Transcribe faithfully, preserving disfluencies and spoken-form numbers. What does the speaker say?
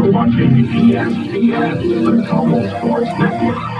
You're watching E S P N, the Global Sports Network.